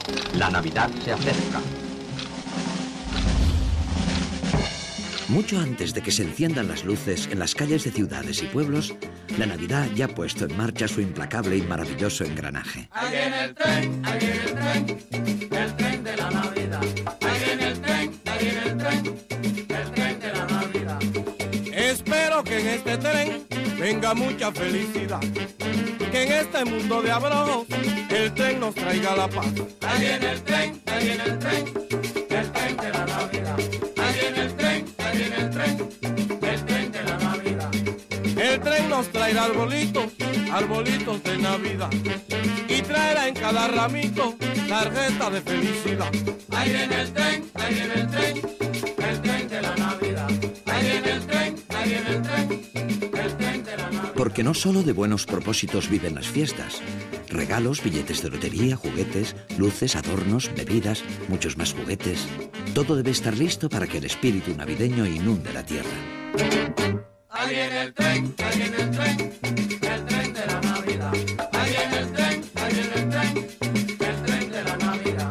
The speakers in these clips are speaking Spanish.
La Navidad se acerca. Mucho antes de que se enciendan las luces en las calles de ciudades y pueblos, la Navidad ya ha puesto en marcha su implacable y maravilloso engranaje. Ahí viene el tren de la Navidad. Ahí viene el tren de la Navidad. Espero que en este tren venga mucha felicidad, que en este mundo de abrojos el tren nos traiga la paz. Ahí viene el tren de la Navidad. Ahí viene el tren de la Navidad. El tren nos traerá arbolitos de Navidad, y traerá en cada ramito tarjeta de felicidad. Ahí viene el tren de la Navidad. Ahí viene el tren de la Navidad. Porque no solo de buenos propósitos viven las fiestas. Regalos, billetes de lotería, juguetes, luces, adornos, bebidas, muchos más juguetes. Todo debe estar listo para que el espíritu navideño inunde la tierra. Ahí viene el tren de la Navidad. Ahí viene el tren de la Navidad.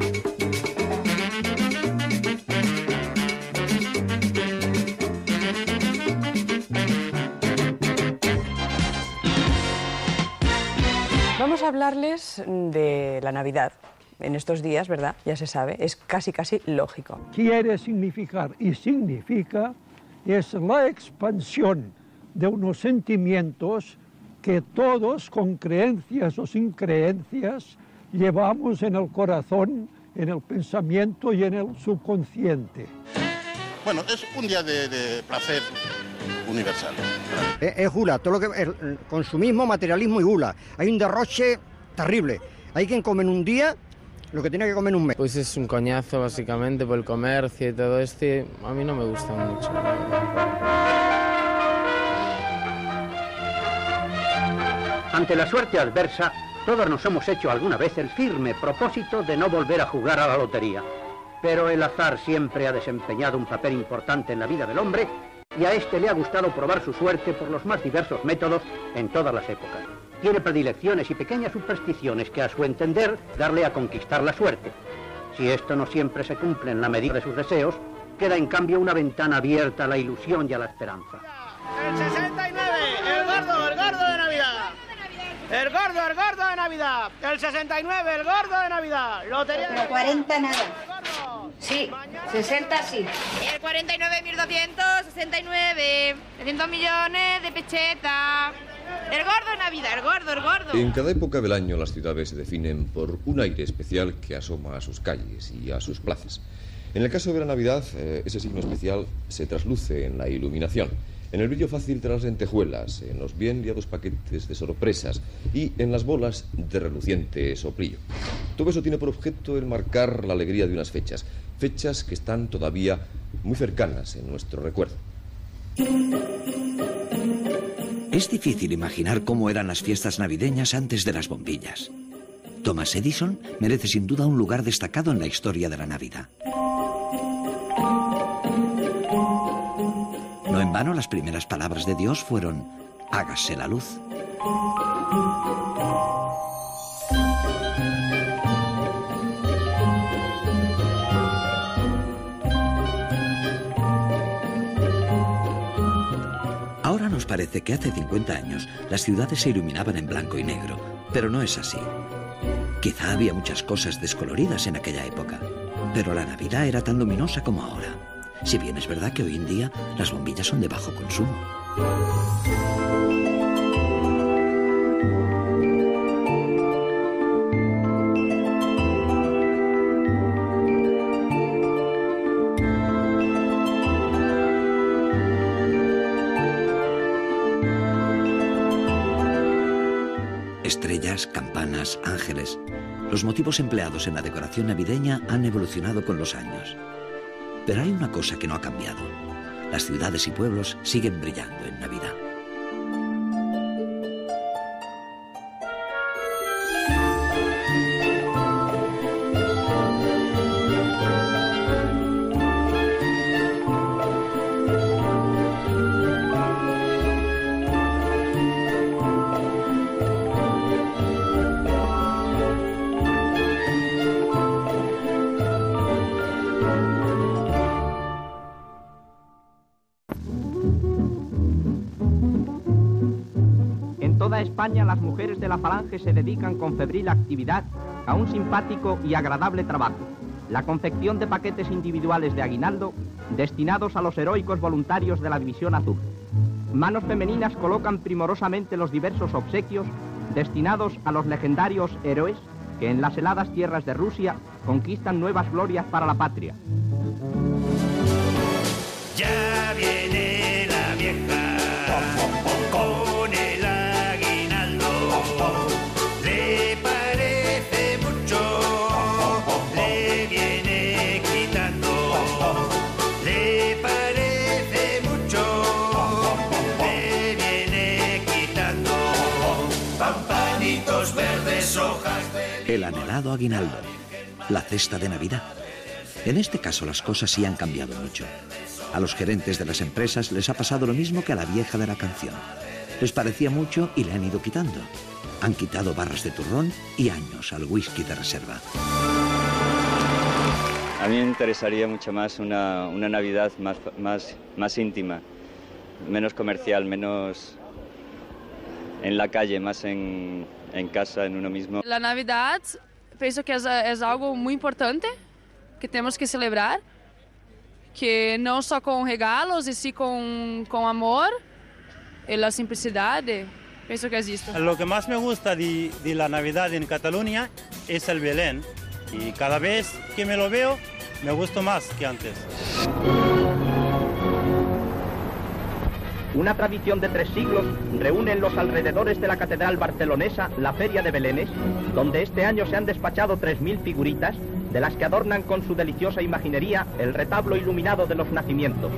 Vamos a hablarles de la Navidad. En estos días, ¿verdad? Ya se sabe, es casi lógico. Quiere significar y significa es la expansión de unos sentimientos que todos, con creencias o sin creencias, llevamos en el corazón, en el pensamiento y en el subconsciente. Bueno, es un día de placer universal. Es gula, todo lo que el consumismo, materialismo y gula. Hay un derroche terrible. Hay quien come en un día lo que tiene que comer en un mes. Pues es un coñazo básicamente por el comercio y todo esto. A mí no me gusta mucho. Ante la suerte adversa, todos nos hemos hecho alguna vez el firme propósito de no volver a jugar a la lotería. Pero el azar siempre ha desempeñado un papel importante en la vida del hombre y a este le ha gustado probar su suerte por los más diversos métodos en todas las épocas. Tiene predilecciones y pequeñas supersticiones que, a su entender, darle a conquistar la suerte. Si esto no siempre se cumple en la medida de sus deseos, queda en cambio una ventana abierta a la ilusión y a la esperanza. El 69, el gordo de Navidad. El gordo de Navidad. El 69, el gordo de Navidad. Lotería de 40 nada. Sí, 60 sí. El 49.200, 69. 300 millones de pesetas. El gordo de Navidad, el gordo. En cada época del año las ciudades se definen por un aire especial que asoma a sus calles y a sus plazas. En el caso de la Navidad, ese signo especial se trasluce en la iluminación, en el brillo fácil de las lentejuelas, en los bien liados paquetes de sorpresas y en las bolas de reluciente soplillo. Todo eso tiene por objeto el marcar la alegría de unas fechas que están todavía muy cercanas en nuestro recuerdo. Es difícil imaginar cómo eran las fiestas navideñas antes de las bombillas. Thomas Edison merece sin duda un lugar destacado en la historia de la Navidad. No en vano las primeras palabras de Dios fueron: hágase la luz. Ahora nos parece que hace 50 años las ciudades se iluminaban en blanco y negro, pero no es así. Quizá había muchas cosas descoloridas en aquella época, pero la Navidad era tan luminosa como ahora. Si bien es verdad que hoy en día las bombillas son de bajo consumo. Estrellas, campanas, ángeles. Los motivos empleados en la decoración navideña han evolucionado con los años. Pero hay una cosa que no ha cambiado. Las ciudades y pueblos siguen brillando en Navidad. España las mujeres de la Falange se dedican con febril actividad a un simpático y agradable trabajo, la confección de paquetes individuales de aguinaldo destinados a los heroicos voluntarios de la División Azul. Manos femeninas colocan primorosamente los diversos obsequios destinados a los legendarios héroes que en las heladas tierras de Rusia conquistan nuevas glorias para la patria. Ya viene la vieja con el aguinaldo. Le parece mucho, le viene quitando. Le parece mucho, le viene quitando. Pampanitos verdes, hojas de... El anhelado aguinaldo, la cesta de Navidad. En este caso las cosas sí han cambiado mucho. A los gerentes de las empresas les ha pasado lo mismo que a la vieja de la canción. Les parecía mucho y le han ido quitando. Han quitado barras de turrón y años al whisky de reserva. A mí me interesaría mucho más una Navidad más íntima, menos comercial, menos en la calle, más en casa, en uno mismo. La Navidad pienso que es algo muy importante que tenemos que celebrar, que no solo con regalos, y sí con amor y la simplicidad. Pienso que es esto. Lo que más me gusta de la Navidad en Cataluña es el Belén. Y cada vez que me lo veo, me gusta más que antes. Una tradición de 3 siglos reúne en los alrededores de la catedral barcelonesa la Feria de Belénes, donde este año se han despachado 3.000 figuritas, de las que adornan con su deliciosa imaginería el retablo iluminado de los nacimientos.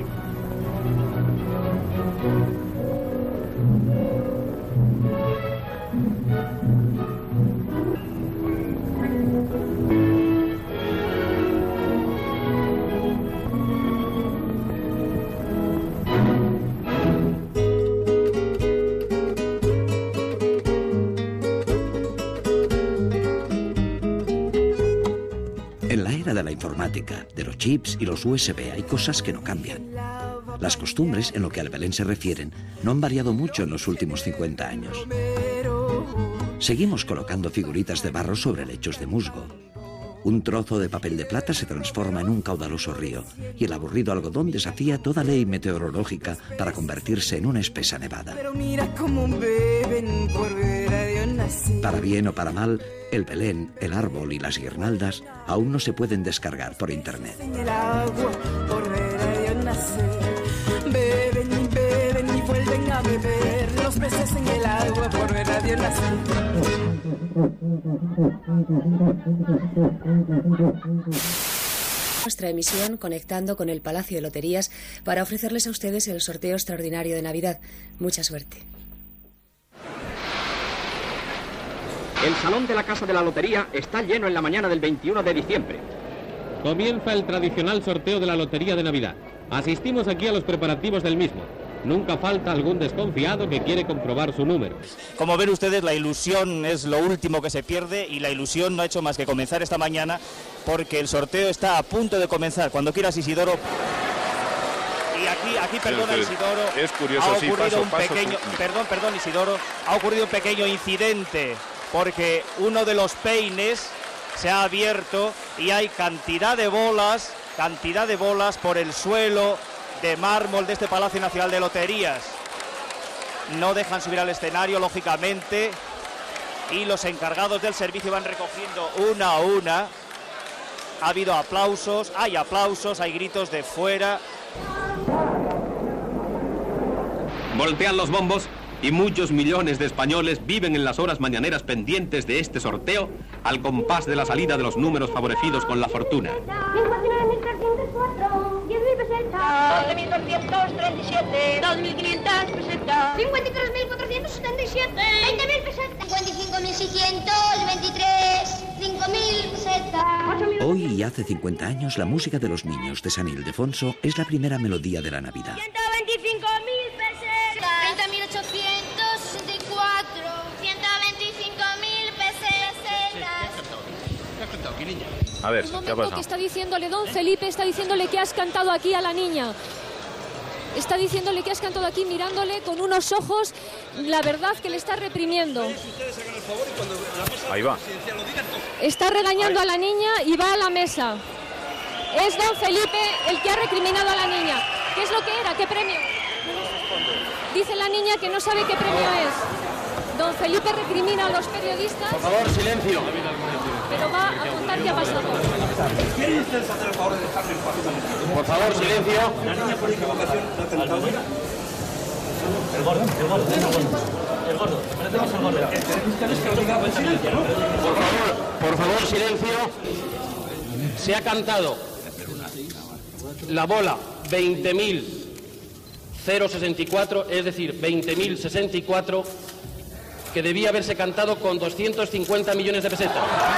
En la era de la informática, de los chips y los USB hay cosas que no cambian. Las costumbres, en lo que al Belén se refieren, no han variado mucho en los últimos 50 años. Seguimos colocando figuritas de barro sobre lechos de musgo. Un trozo de papel de plata se transforma en un caudaloso río y el aburrido algodón desafía toda ley meteorológica para convertirse en una espesa nevada. Para bien o para mal, el Belén, el árbol y las guirnaldas aún no se pueden descargar por internet. Beben y beben y vuelven a beber los peces en el agua por ver a Dios nacer. Nuestra emisión conectando con el Palacio de Loterías para ofrecerles a ustedes el sorteo extraordinario de Navidad. Mucha suerte. El salón de la Casa de la Lotería está lleno en la mañana del 21 de diciembre. Comienza el tradicional sorteo de la Lotería de Navidad. Asistimos aquí a los preparativos del mismo. Nunca falta algún desconfiado que quiere comprobar su número. Como ven ustedes, la ilusión es lo último que se pierde y la ilusión no ha hecho más que comenzar esta mañana porque el sorteo está a punto de comenzar. Cuando quieras, Isidoro. Y aquí perdona, Isidoro. Es curioso, ha sí, ocurrido un paso. pequeño, perdón, Isidoro. Ha ocurrido un pequeño incidente porque uno de los peines se ha abierto y hay cantidad de bolas por el suelo de mármol de este Palacio Nacional de Loterías. No dejan subir al escenario, lógicamente, y los encargados del servicio van recogiendo una a una. Ha habido aplausos, hay gritos de fuera. Voltean los bombos y muchos millones de españoles viven en las horas mañaneras pendientes de este sorteo al compás de la salida de los números favorecidos con la fortuna. 59.304, 10.000 pesetas. 12.237, 2.500 pesetas. 53.477, 20.000 pesetas. 55.600, 23, 5.000 pesetas. Hoy y hace 50 años, la música de los niños de San Ildefonso es la primera melodía de la Navidad. 125.000 pesetas. 30.864, 125.000 pesetas. A ver, El ¿qué ha momento pasado? que está diciéndole don Felipe, está diciéndole que has cantado aquí a la niña. Está diciéndole que has cantado aquí mirándole con unos ojos la verdad que le está reprimiendo. Ahí va. Está regañando a la niña y va a la mesa. Es don Felipe el que ha recriminado a la niña. ¿Qué es lo que era? ¿Qué premio? Dice la niña que no sabe qué premio es. Don Felipe recrimina a los periodistas. Por favor, silencio. Pero va a contar qué ha pasado. ¿Quiere usted hacer el favor de dejarme en paz? Por favor, silencio. La niña por equivocación no ha tentado. El gordo. Pretendemos el gordo. Ustedes que lo digan con silencio, ¿no? Por favor, silencio. Se ha cantado la bola 20.064, es decir, 20.064, que debía haberse cantado con 250 millones de pesetas.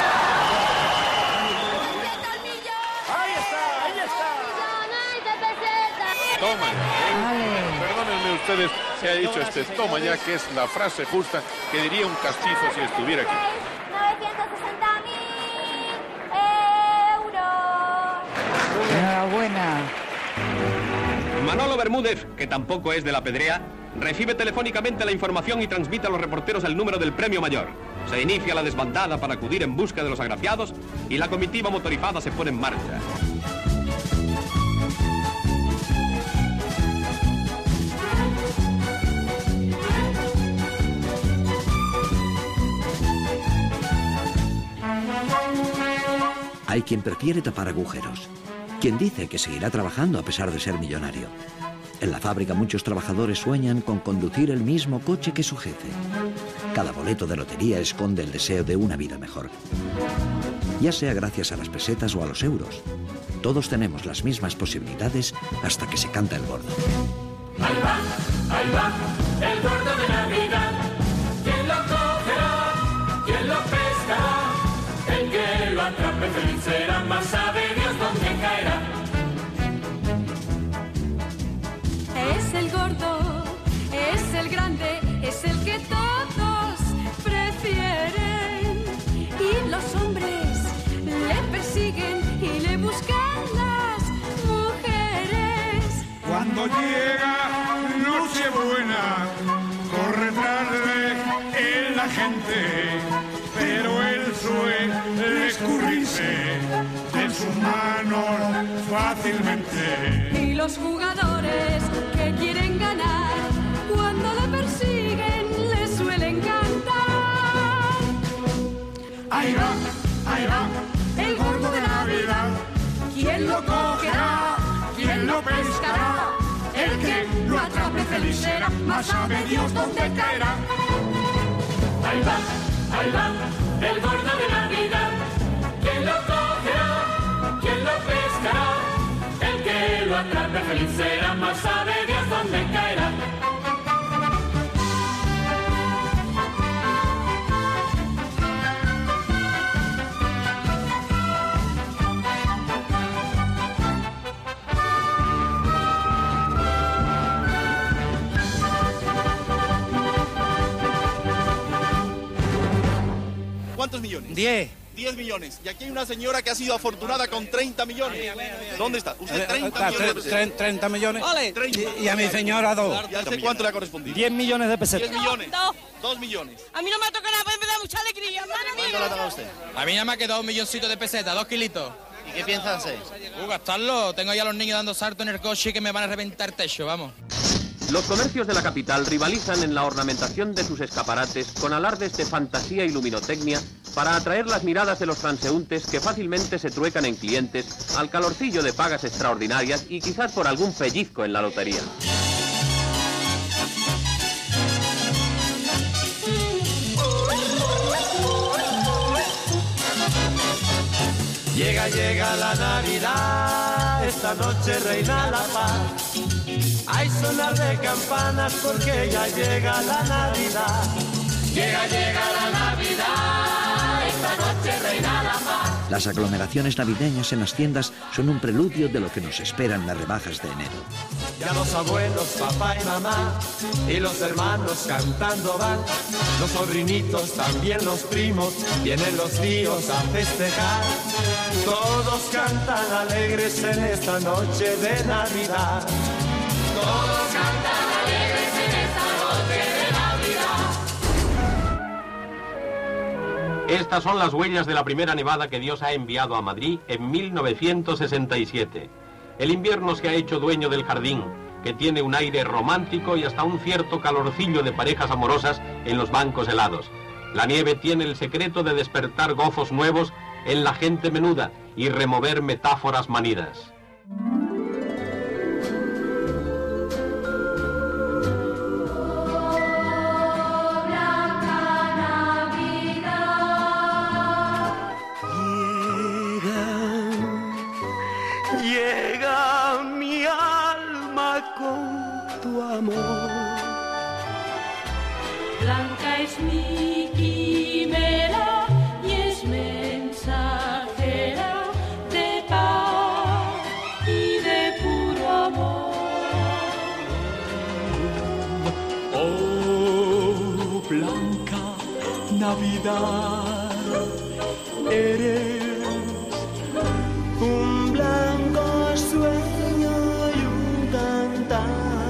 Toma, perdónenme ustedes, se ha dicho toma ya, que es la frase justa que diría un castizo si estuviera aquí. 960.000 euros. Enhorabuena. Manolo Bermúdez, que tampoco es de la Pedrea, recibe telefónicamente la información y transmite a los reporteros el número del premio mayor. Se inicia la desbandada para acudir en busca de los agraciados y la comitiva motorizada se pone en marcha. Hay quien prefiere tapar agujeros, quien dice que seguirá trabajando a pesar de ser millonario. En la fábrica muchos trabajadores sueñan con conducir el mismo coche que su jefe. Cada boleto de lotería esconde el deseo de una vida mejor. Ya sea gracias a las pesetas o a los euros, todos tenemos las mismas posibilidades hasta que se canta el gordo. Ahí va, el gordo de Navidad. ¿Quién lo cogerá? ¿Quién lo pescará? El que lo atrape feliz será, más sabe Dios dónde caerá. Es el gordo, es el grande, es el que todos prefieren. Y los hombres le persiguen y le buscan las mujeres. Cuando llega Nochebuena, corre tras de él la gente, pero él suele escurrirse de sus manos fácilmente. Y los jugadores que quieren ganar, cuando le persiguen, le suelen cantar. Ahí va, el gordo de Navidad. ¿Quién lo cogerá? ¿Quién lo pescará? El que lo atrape feliz será, más sabe Dios dónde caerá. Ahí va, el gordo de Navidad. ¿Quién lo cogerá? ¿Quién lo pescará? El que lo atrape feliz será, más sabe Dios dónde caerá. ¿Cuántos millones? 10. 10 millones. Y aquí hay una señora que ha sido afortunada con 30 millones. ¿Dónde está? Usted 30 millones de pesetas. 30 millones. Vale. Y a mi señora 2. ¿Y a usted cuánto le ha correspondido? 10 millones de pesetas. 10 millones. No. 2 millones. A mí no me ha tocado nada, pues me da mucha alegría. ¿Cuánto le ha tocado a usted? A mí ya me ha quedado 1 milloncito de pesetas, 2 kilitos. ¿Y qué piensa hacer? Gastarlo. Tengo ya a los niños dando salto en el coche que me van a reventar techo, vamos. Los comercios de la capital rivalizan en la ornamentación de sus escaparates con alardes de fantasía y luminotecnia para atraer las miradas de los transeúntes que fácilmente se truecan en clientes al calorcillo de pagas extraordinarias y quizás por algún pellizco en la lotería. Llega la Navidad, esta noche reina la paz. Hay sonar de campanas porque ya llega la Navidad. Llega la Navidad, esta noche reina la paz. Las aglomeraciones navideñas en las tiendas son un preludio de lo que nos espera en las rebajas de enero. Ya los abuelos, papá y mamá, y los hermanos cantando van. Los sobrinitos, también los primos, vienen los tíos a festejar. Todos cantan alegres en esta noche de Navidad. Todos cantan alegres en esta noche de Navidad. Estas son las huellas de la primera nevada que Dios ha enviado a Madrid en 1967. El invierno se ha hecho dueño del jardín, que tiene un aire romántico y hasta un cierto calorcillo de parejas amorosas en los bancos helados. La nieve tiene el secreto de despertar gozos nuevos en la gente menuda y remover metáforas manidas. Llega mi alma con tu amor. Blanca es mi quimera y es mensajera de paz y de puro amor. Oh, blanca Navidad, eres un blanco sueño y un cantar.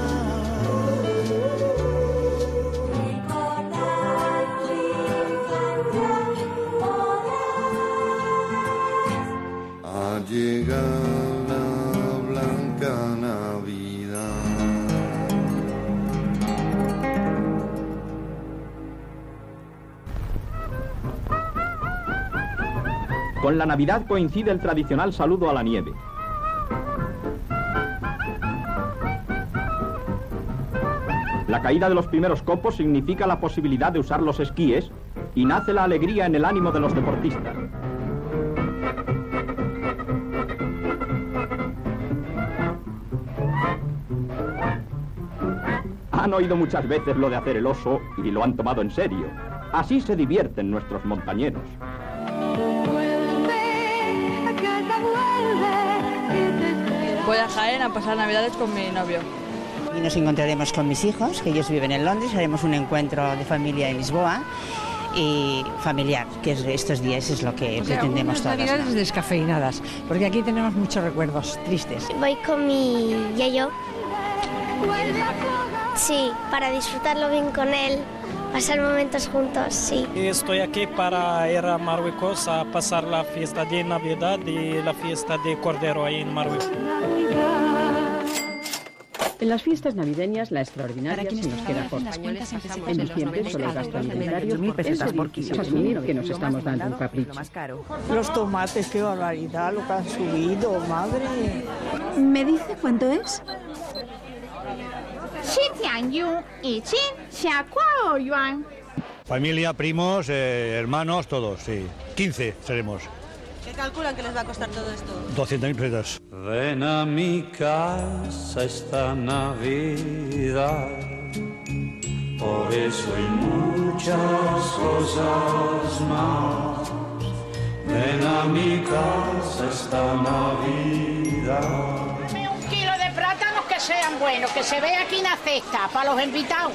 Ha llegado la blanca Navidad. Con la Navidad coincide el tradicional saludo a la nieve. La caída de los primeros copos significa la posibilidad de usar los esquíes y nace la alegría en el ánimo de los deportistas. Han oído muchas veces lo de hacer el oso y lo han tomado en serio. Así se divierten nuestros montañeros. Voy a Jaén a pasar Navidades con mi novio. Y nos encontraremos con mis hijos, que ellos viven en Londres, haremos un encuentro de familia en Lisboa y familiar, que estos días es lo que pretendemos todas. Navidades descafeinadas, porque aquí tenemos muchos recuerdos tristes. Voy con mi yayo. Sí, para disfrutarlo bien con él, pasar momentos juntos, sí. Estoy aquí para ir a Marruecos a pasar la fiesta de Navidad y la fiesta de Cordero ahí en Marruecos. En las fiestas navideñas, la extraordinaria se nos queda corta. En diciembre, solo el gasto alimentario es asumir que nos estamos dando un capricho. Los tomates, qué barbaridad, lo que han subido, madre. ¿Me dice cuánto es? Familia, primos, hermanos, todos, sí. 15 seremos. ¿Qué calculan que les va a costar todo esto? 200.000 pesetas. Ven a mi casa esta Navidad, por eso hay muchas cosas más. Ven a mi casa esta Navidad. Un kilo de plátanos que sean buenos, que se vea aquí en la cesta, para los invitados.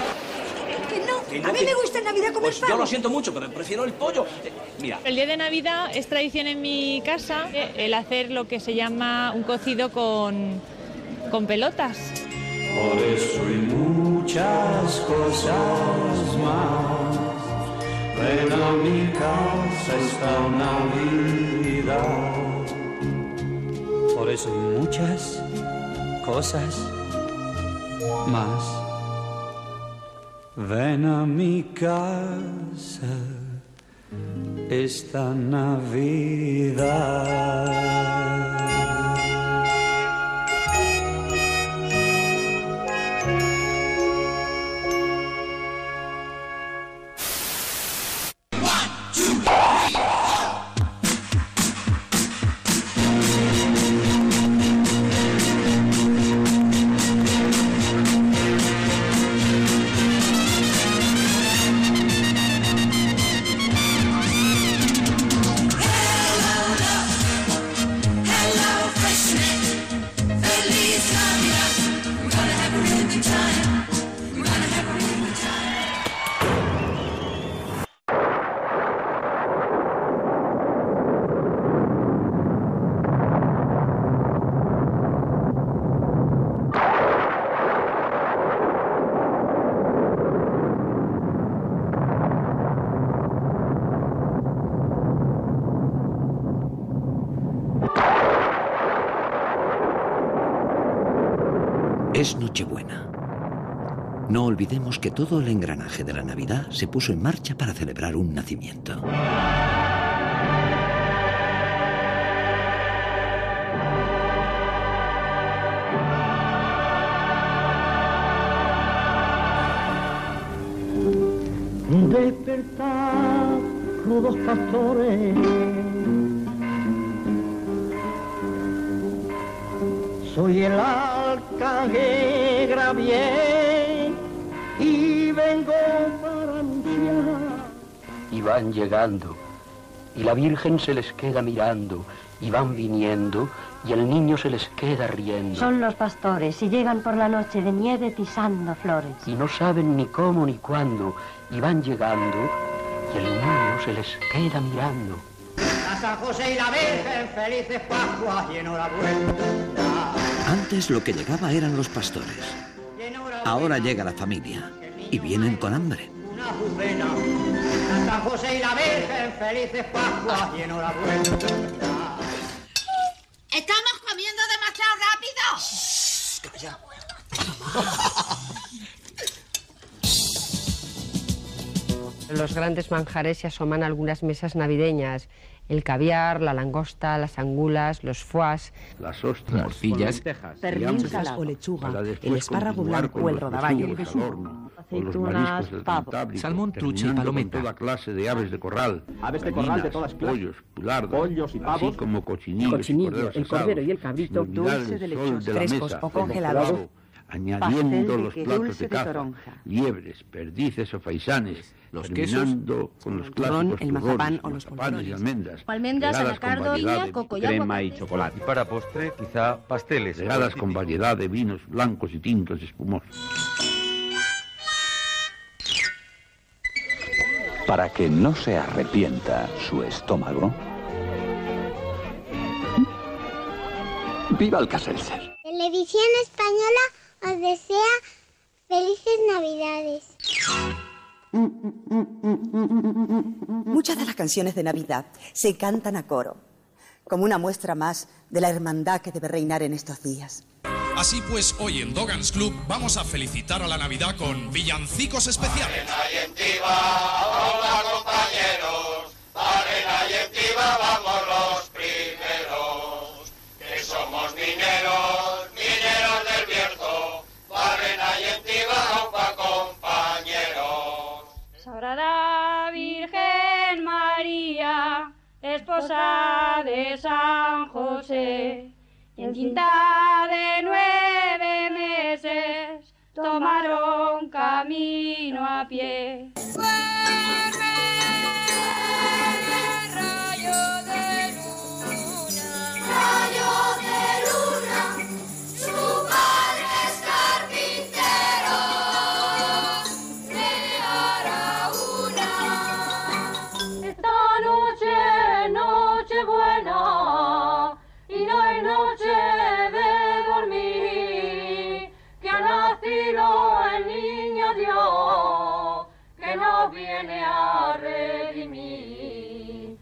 A mí me gusta en Navidad comer pues pavo. Yo lo siento mucho, pero prefiero el pollo. Mira. El día de Navidad es tradición en mi casa el hacer lo que se llama un cocido con pelotas. Por eso hay muchas cosas más. Ven a mi casa esta Navidad. Por eso hay muchas cosas más. Ven a mi casa esta Navidad. Es Nochebuena. No olvidemos que todo el engranaje de la Navidad se puso en marcha para celebrar un nacimiento. Despertad, rudos pastores, soy el arcángel Gabriel y vengo para anunciar. Y van llegando, y la Virgen se les queda mirando, y van viniendo, y el niño se les queda riendo. Son los pastores y llegan por la noche de nieve pisando flores. Y no saben ni cómo ni cuándo, y van llegando, y el niño se les queda mirando. A San José y la Virgen, felices Pascuas y enhorabuena. Antes lo que llegaba eran los pastores. Ahora llega la familia y vienen con hambre. Una jubena. A San José y la Virgen, felices Pascuas y enhorabuena. ¡Estamos comiendo demasiado rápido! Los grandes manjares se asoman a algunas mesas navideñas. El caviar, la langosta, las angulas, los foies, las ostras, morcillas, pernil salado o lechuga, el espárrago blanco o el rodaballo, aceitunas, pavo, salmón, trucha y palometa, toda clase de aves de corral, aves de corral de todas clases, pollos, pulardos, pollos y pavos, así como cochinillos, el cordero y el cabrito, dulce de lechones frescos o congelados, añadiendo los platos de caza, liebres, perdices o faisanes, los terminando quesos, con los clásicos el mazapán o los mazapanes y almendras, almendras, anacardo, iña, cocoyamo, crema y chocolate. Y para postre, quizá pasteles, regadas con variedad de vinos blancos y tintos espumosos. Para que no se arrepienta su estómago, viva el Alka-Seltzer. Televisión Española os desea felices Navidades. Muchas de las canciones de Navidad se cantan a coro, como una muestra más de la hermandad que debe reinar en estos días. Así pues, hoy en Dogans Club vamos a felicitar a la Navidad con villancicos especiales. Hola compañeros, arena y encima vamos los primeros, que somos mineros, mineros del Bierzo, arena y encima pa' compañeros. Sagrada Virgen María, esposa de San José, y en cinta de 9 meses tomaron camino a pie. Viene a redimir.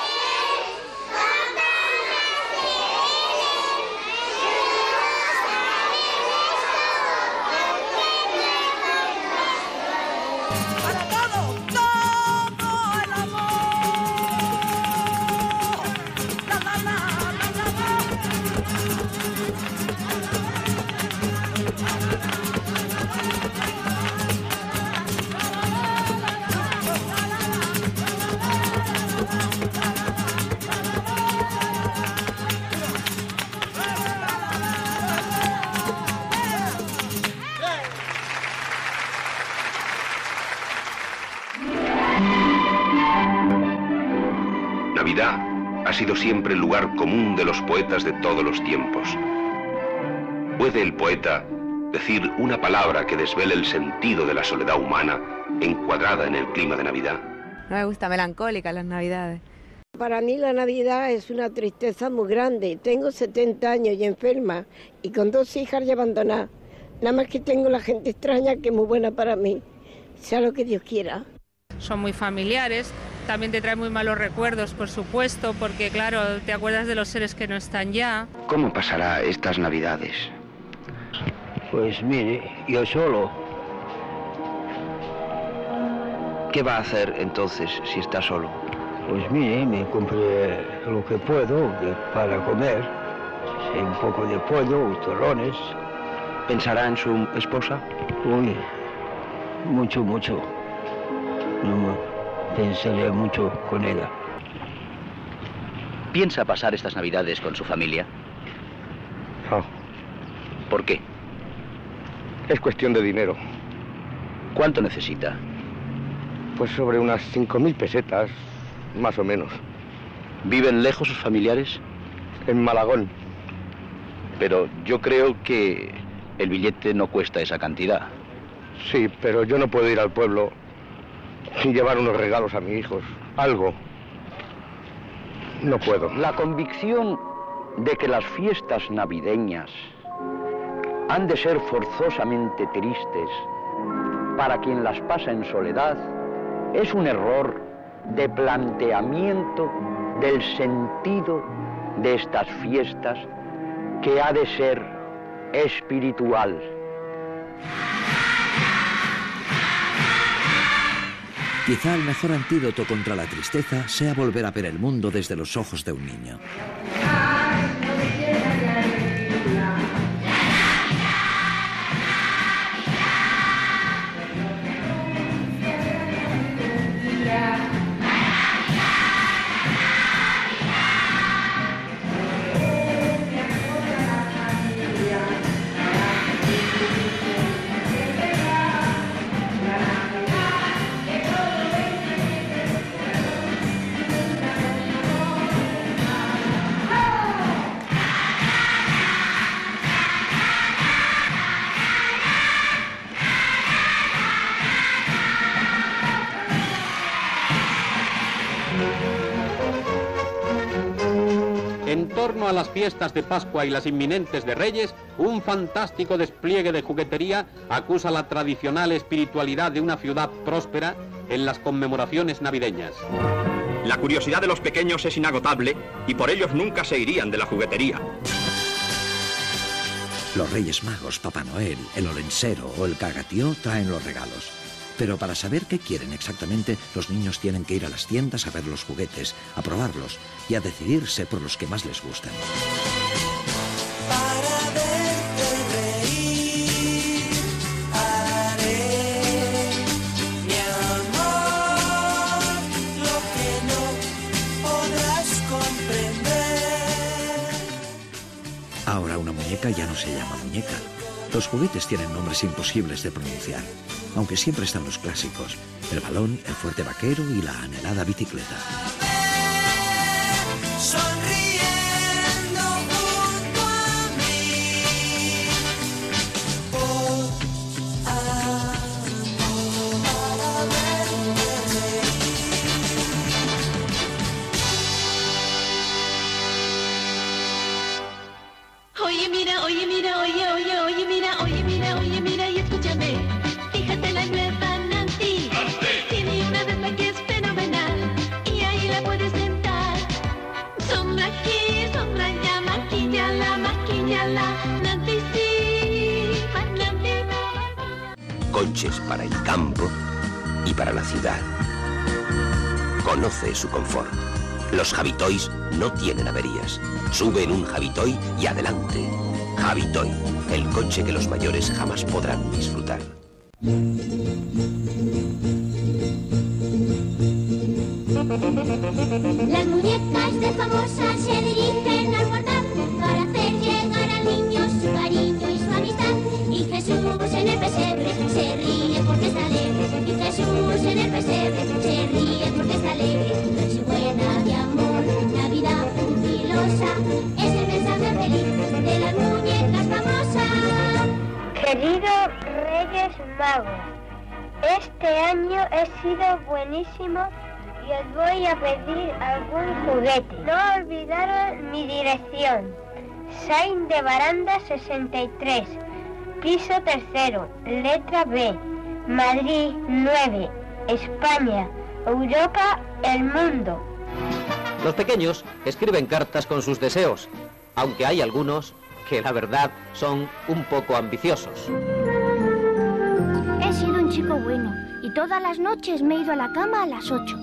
¡Para todo! ¡Todo el amor! ¡La, la, la, la, la, Navidad ha sido siempre el lugar común de los poetas de todos los tiempos. ¿Puede el poeta decir una palabra que desvele el sentido de la soledad humana encuadrada en el clima de Navidad? No me gusta, melancólica las Navidades. Para mí la Navidad es una tristeza muy grande. Tengo 70 años y enferma y con 2 hijas ya abandonadas. Nada más que tengo la gente extraña que es muy buena para mí. Sea lo que Dios quiera. Son muy familiares, también te trae muy malos recuerdos, por supuesto, porque claro, te acuerdas de los seres que no están ya. ¿Cómo pasará estas Navidades? Pues mire, yo solo. ¿Qué va a hacer entonces si está solo? Pues mire, me compré lo que puedo para comer. Un poco de pollo, torrones. ¿Pensará en su esposa? Uy, mucho. No pensaré mucho con ella. ¿Piensa pasar estas Navidades con su familia? No. ¿Por qué? Es cuestión de dinero. ¿Cuánto necesita? Pues sobre unas 5.000 pesetas, más o menos. ¿Viven lejos sus familiares? En Malagón. Pero yo creo que el billete no cuesta esa cantidad. Sí, pero yo no puedo ir al pueblo sin llevar unos regalos a mis hijos. Algo. No puedo. La convicción de que las fiestas navideñas han de ser forzosamente tristes para quien las pasa en soledad es un error de planteamiento del sentido de estas fiestas que ha de ser espiritual. Quizá el mejor antídoto contra la tristeza sea volver a ver el mundo desde los ojos de un niño. En torno a las fiestas de Pascua y las inminentes de Reyes, un fantástico despliegue de juguetería acusa la tradicional espiritualidad de una ciudad próspera en las conmemoraciones navideñas. La curiosidad de los pequeños es inagotable y por ellos nunca se irían de la juguetería. Los Reyes Magos, Papá Noel, el Olensero o el Cagatío traen los regalos. Pero para saber qué quieren exactamente, los niños tienen que ir a las tiendas a ver los juguetes, a probarlos y a decidirse por los que más les gustan. Para verte reír, haré, mi amor, lo que no podrás comprender. Ahora una muñeca ya no se llama muñeca. Los juguetes tienen nombres imposibles de pronunciar, aunque siempre están los clásicos: el balón, el fuerte vaquero y la anhelada bicicleta. Sonriendo junto a mí, por amor, para verte reír. Oye, mira, oye, mira, oye, oye, oye, mira, oye, mira, oye, mira y escúchame. Fíjate la nueva Nancy. Tiene una beba que es fenomenal y ahí la puedes sentar. Sombra aquí, sombra allá, maquillala, maquillala. Nancy sí, Nancy no. Coches para el campo y para la ciudad. Conoce su confort. Los Javi Toys no tienen averías. Sube en un Javi Toy y adelante. Javi Toy, el coche que los mayores jamás podrán disfrutar. Las muñecas de famosas se dirigen al portal para hacer llegar al niño su cariño y su amistad. Y Jesús en el pesebre se ríe porque está alegre. Y Jesús en el pesebre se ríe porque está alegre. Nochebuena de amor, Navidad jubilosa, es el mensaje feliz de las muñecas famosas. Queridos Reyes Magos, este año he sido buenísimo y os voy a pedir algún juguete. No olvidaron mi dirección. Sain de Baranda 63, piso 3º, letra B, Madrid 9, España, Europa, el mundo. Los pequeños escriben cartas con sus deseos, aunque hay algunos que la verdad son un poco ambiciosos. He sido un chico bueno y todas las noches me he ido a la cama a las 8.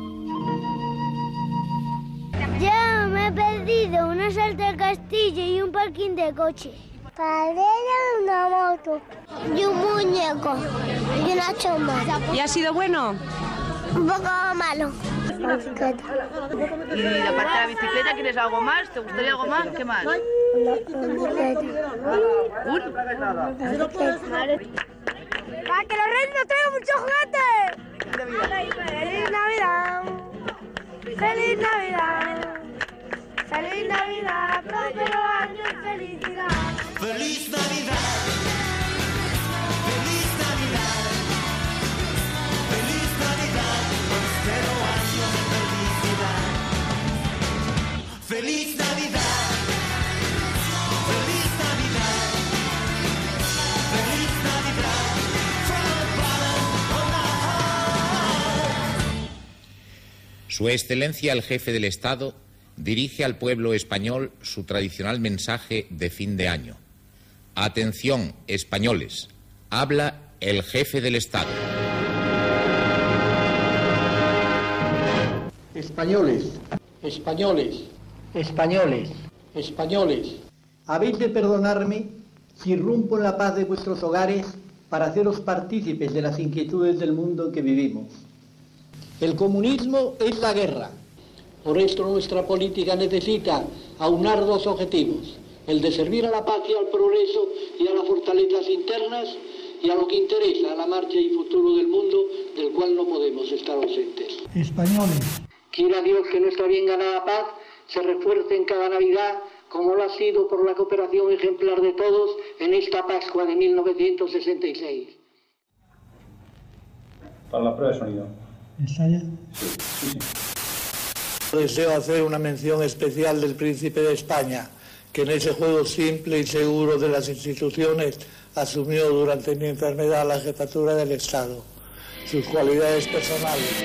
Ya me he perdido una salta al castillo y un parking de coche. Una moto y un muñeco y una chomba. ¿Y ha sido bueno? Un poco malo. Y aparte de la bicicleta, ¿quieres algo más? ¿Te gustaría algo más? ¿Qué más? ¡Para que los reyes nos traigan muchos juguetes! ¡Feliz Navidad! ¡Feliz Navidad! ¡Feliz Navidad! ¡Próspero año y felicidad! ¡Feliz Navidad! ¡Feliz Navidad! ¡Feliz Navidad! ¡Próspero año de felicidad! ¡Feliz Navidad! ¡Feliz Navidad! ¡Feliz Navidad! Su Excelencia el Jefe del Estado dirige al pueblo español su tradicional mensaje de fin de año. Atención, españoles, habla el Jefe del Estado. Españoles, españoles, españoles, españoles, habéis de perdonarme si irrumpo en la paz de vuestros hogares para haceros partícipes de las inquietudes del mundo en que vivimos. El comunismo es la guerra. Por esto nuestra política necesita aunar dos objetivos, el de servir a la paz y al progreso y a las fortalezas internas y a lo que interesa a la marcha y futuro del mundo, del cual no podemos estar ausentes. Españoles. Quiera Dios que nuestra bien ganada paz se refuerce en cada Navidad, como lo ha sido por la cooperación ejemplar de todos en esta Pascua de 1966. Para la prueba de sonido. ¿Ensaya? Sí. Deseo hacer una mención especial del Príncipe de España, que en ese juego simple y seguro de las instituciones asumió durante mi enfermedad la jefatura del Estado. Sus cualidades personales.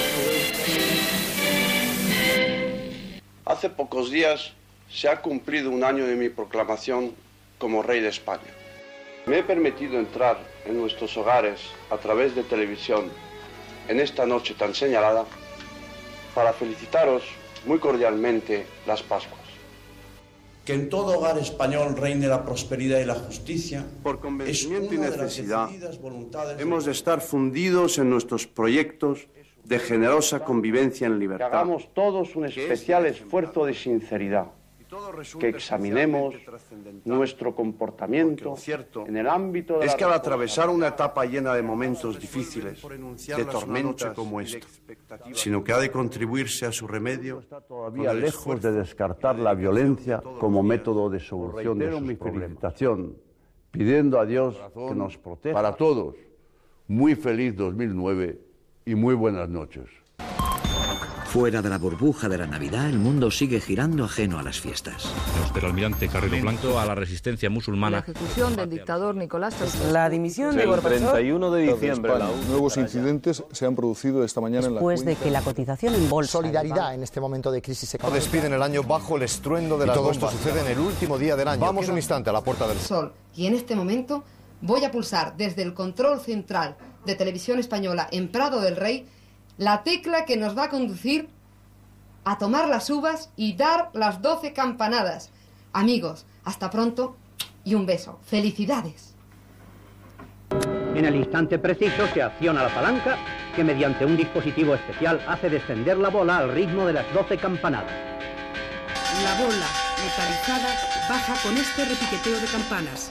Hace pocos días se ha cumplido un año de mi proclamación como rey de España. Me he permitido entrar en nuestros hogares a través de televisión en esta noche tan señalada para felicitaros muy cordialmente las Pascuas. Que en todo hogar español reine la prosperidad y la justicia. Por convencimiento y necesidad, hemos de estar fundidos en nuestros proyectos de generosa convivencia en libertad. Que hagamos todos un especial esfuerzo de sinceridad, que examinemos nuestro comportamiento en el ámbito de... Es que al atravesar una etapa llena de momentos difíciles, de tormentas como esta, sino que ha de contribuirse a su remedio, está todavía lejos de descartar la violencia como método de solución de sus problemas. Felicitación, pidiendo a Dios que nos proteja. Para todos, muy feliz 2009 y muy buenas noches. Fuera de la burbuja de la Navidad, el mundo sigue girando ajeno a las fiestas. Del almirante Carrero Blanco a la resistencia musulmana. La ejecución del dictador Nicolás Ceausescu. La dimisión de Gorbachov. El 31 de diciembre. Nuevos incidentes se han producido esta mañana en la Después de que la cotización en bolsa... Solidaridad en este momento de crisis económica. Despiden el año bajo el estruendo de las bombas. Todo esto sucede en el último día del año. Vamos un instante a la puerta del sol. Y en este momento voy a pulsar desde el control central de Televisión Española en Prado del Rey la tecla que nos va a conducir a tomar las uvas y dar las 12 campanadas. Amigos, hasta pronto y un beso. ¡Felicidades! En el instante preciso se acciona la palanca que mediante un dispositivo especial hace descender la bola al ritmo de las 12 campanadas. La bola metalizada baja con este repiqueteo de campanas.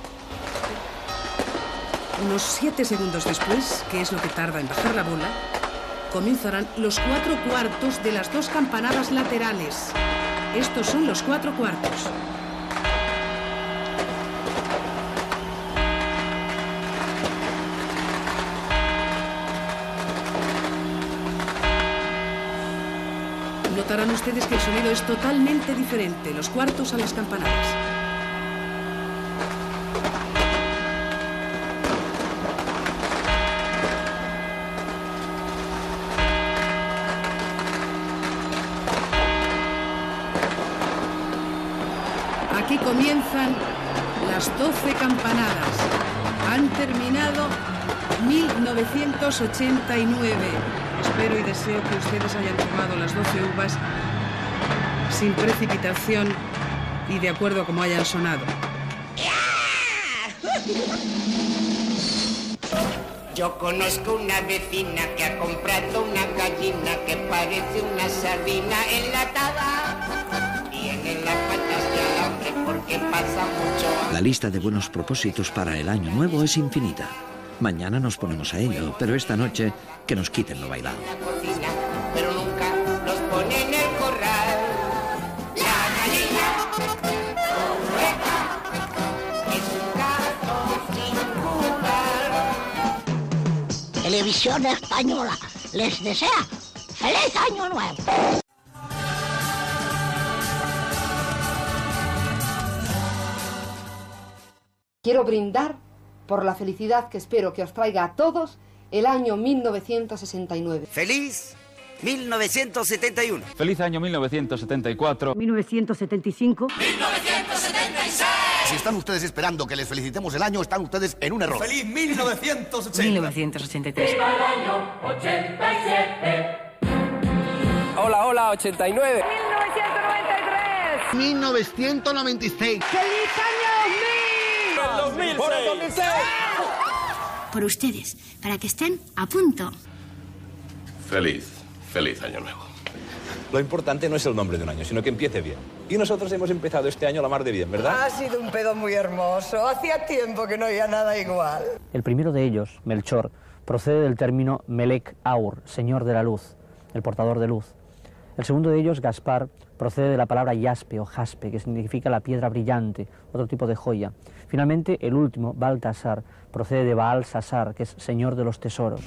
Unos 7 segundos después, que es lo que tarda en bajar la bola, comenzarán los 4 cuartos de las 2 campanadas laterales. Estos son los 4 cuartos. Notarán ustedes que el sonido es totalmente diferente, los cuartos a las campanadas. Aquí Así comienzan las 12 campanadas. Han terminado 1989. Espero y deseo que ustedes hayan tomado las 12 uvas sin precipitación y de acuerdo a cómo hayan sonado. Yo conozco una vecina que ha comprado una gallina que parece una sardina enlatada. Tiene las patas de alambre porque pasa mucho. La lista de buenos propósitos para el año nuevo es infinita. Mañana nos ponemos a ello, pero esta noche que nos quiten lo bailado. Cocina, pero nunca nos pone en el corral. La gallina es un gato singular. Televisión Española les desea ¡Feliz Año Nuevo! Quiero brindar por la felicidad que espero que os traiga a todos el año 1969. ¡Feliz 1971! ¡Feliz año 1974! 1975. 1976. Si están ustedes esperando que les felicitemos el año, están ustedes en un error. ¡Feliz 1980! 1983. ¡Viva el año 87! Hola, hola, 89. 1993. 1996. ¡Feliz año 2000! ¡Por el 2006! Por ustedes, para que estén a punto. Feliz año nuevo. Lo importante no es el nombre de un año, sino que empiece bien. Y nosotros hemos empezado este año a la mar de bien, ¿verdad? Ha sido un pedo muy hermoso. Hacía tiempo que no había nada igual. El primero de ellos, Melchor, procede del término Melek Aur, señor de la luz, el portador de luz. El segundo de ellos, Gaspar, procede de la palabra yaspe o jaspe, que significa la piedra brillante, otro tipo de joya. Finalmente, el último, Baltasar, procede de Baal Sasar, que es señor de los tesoros.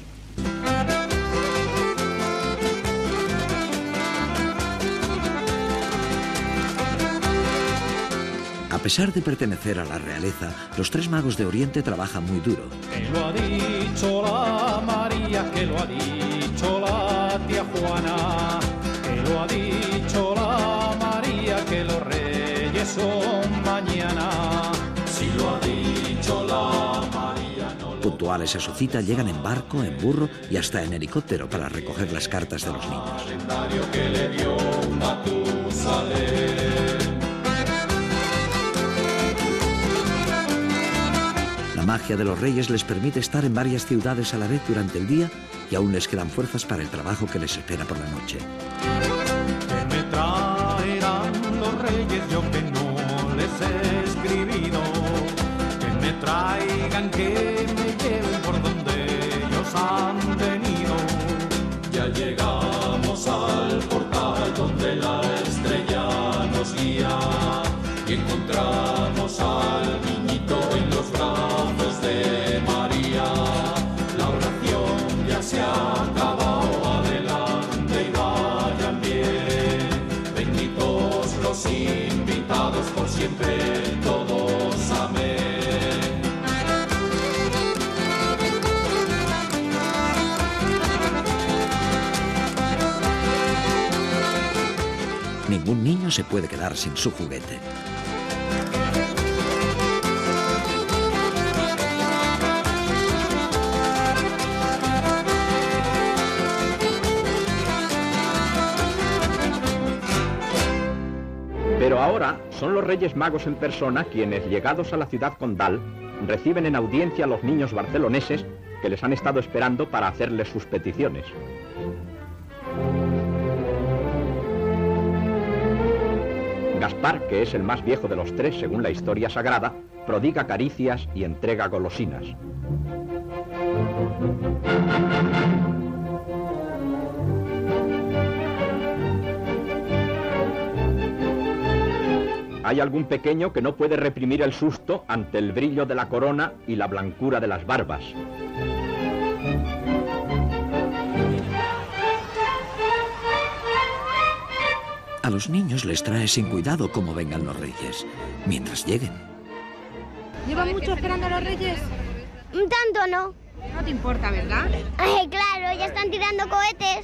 A pesar de pertenecer a la realeza, los tres magos de Oriente trabajan muy duro. Que lo ha dicho la María, que lo ha dicho la tía Juana, que lo ha dicho la María, que los reyes son mañana. Si lo ha dicho la María, no lo... Puntuales a su cita, llegan en barco, en burro y hasta en helicóptero para recoger las cartas de los niños. Que le dio Matusalén. La magia de los reyes les permite estar en varias ciudades a la vez durante el día y aún les quedan fuerzas para el trabajo que les espera por la noche. Que me traerán los reyes, yo que no les he escribido. Que me traigan, que me lleven por donde ellos han venido. Ya llegamos al portal donde la estrella nos guía y encontramos al niñito en los brazos de María. La oración ya se ha acabado, adelante y vayan bien. Benditos los invitados por siempre, todos amén. Ningún niño se puede quedar sin su juguete. Pero ahora son los Reyes Magos en persona quienes, llegados a la ciudad condal, reciben en audiencia a los niños barceloneses que les han estado esperando para hacerles sus peticiones. Gaspar, que es el más viejo de los tres según la historia sagrada, prodiga caricias y entrega golosinas. Hay algún pequeño que no puede reprimir el susto ante el brillo de la corona y la blancura de las barbas. A los niños les trae sin cuidado cómo vengan los reyes, mientras lleguen. ¿Llevan mucho esperando a los reyes? Un tanto no. No te importa, ¿verdad? Ay, claro, ya están tirando cohetes.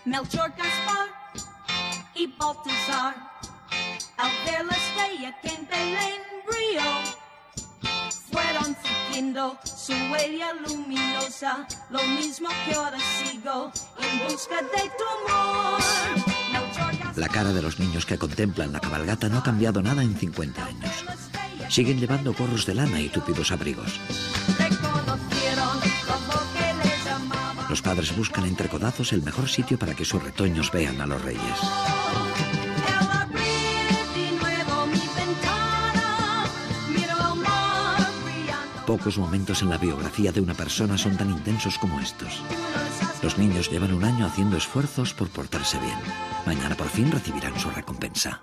Melchor, Gaspar y Baltasar. Al ver la estrella que en Belén brilló, fueron siguiendo su huella luminosa, lo mismo que ahora sigo en busca de tu amor. La cara de los niños que contemplan la cabalgata no ha cambiado nada en 50 años. Siguen llevando gorros de lana y tupidos abrigos. Los padres buscan entre codazos el mejor sitio para que sus retoños vean a los reyes. Pocos momentos en la biografía de una persona son tan intensos como estos. Los niños llevan un año haciendo esfuerzos por portarse bien. Mañana por fin recibirán su recompensa.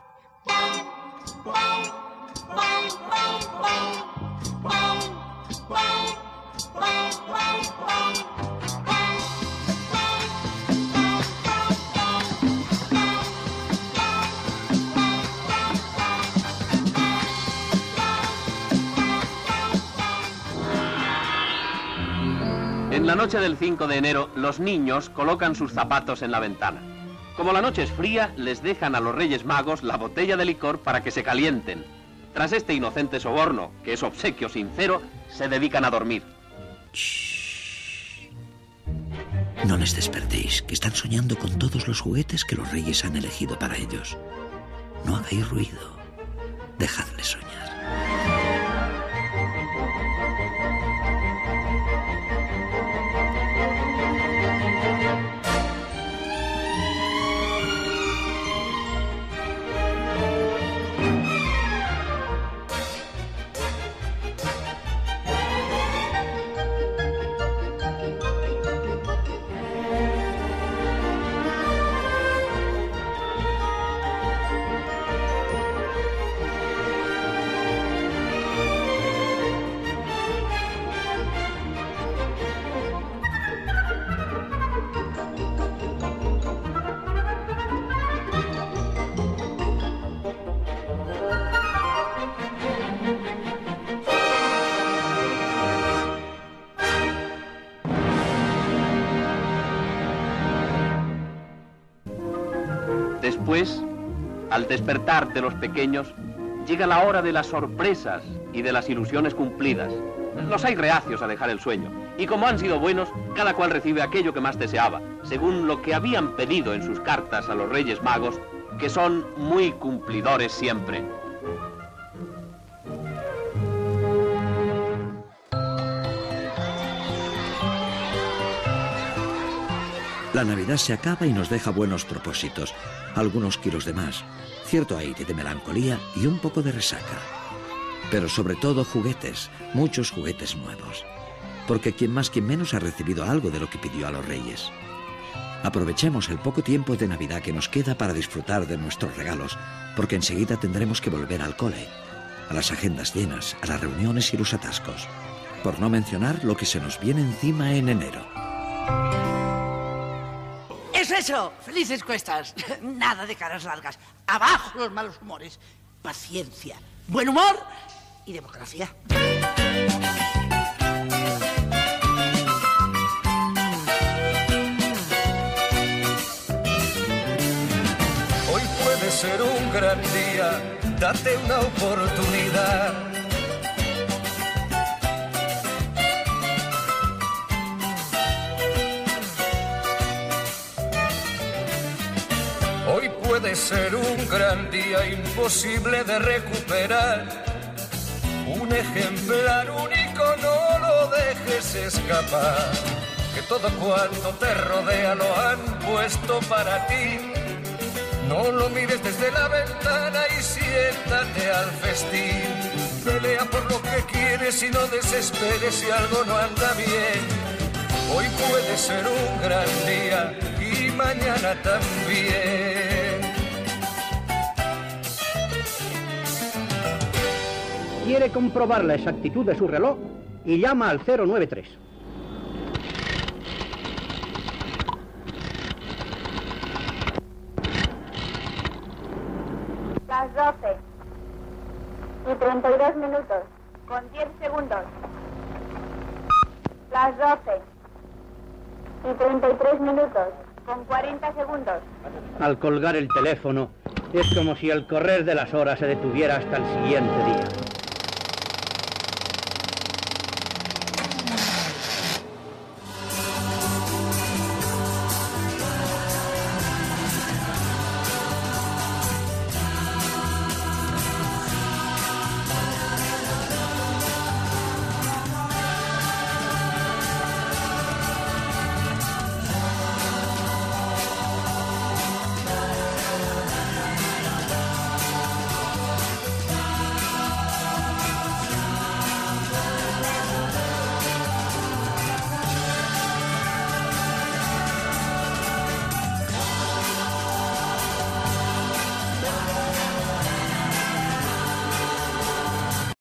En la noche del 5 de enero, los niños colocan sus zapatos en la ventana. Como la noche es fría, les dejan a los Reyes Magos la botella de licor para que se calienten. Tras este inocente soborno, que es obsequio sincero, se dedican a dormir. Shh. No les despertéis, que están soñando con todos los juguetes que los reyes han elegido para ellos. No hagáis ruido. Dejadles soñar. Después, al despertar de los pequeños, llega la hora de las sorpresas y de las ilusiones cumplidas. Los hay reacios a dejar el sueño, y como han sido buenos, cada cual recibe aquello que más deseaba, según lo que habían pedido en sus cartas a los Reyes Magos, que son muy cumplidores siempre. La Navidad se acaba y nos deja buenos propósitos, algunos kilos de más, cierto aire de melancolía y un poco de resaca. Pero sobre todo juguetes, muchos juguetes nuevos. Porque quien más quien menos ha recibido algo de lo que pidió a los reyes. Aprovechemos el poco tiempo de Navidad que nos queda para disfrutar de nuestros regalos, porque enseguida tendremos que volver al cole, a las agendas llenas, a las reuniones y los atascos. Por no mencionar lo que se nos viene encima en enero. Eso, felices cuestas. Nada de caras largas. Abajo los malos humores. Paciencia, buen humor y democracia. Hoy puede ser un gran día, date una oportunidad. Hoy puede ser un gran día imposible de recuperar. Un ejemplar único, no lo dejes escapar. Que todo cuanto te rodea lo han puesto para ti. No lo mires desde la ventana y siéntate al festín. Pelea por lo que quieres y no desesperes si algo no anda bien. Hoy puede ser un gran día y mañana también. Quiere comprobar la exactitud de su reloj y llama al 093. Las 12 y 32 minutos, con 10 segundos. Las 12 y 33 minutos, con 40 segundos. Al colgar el teléfono, es como si el correr de las horas se detuviera hasta el siguiente día.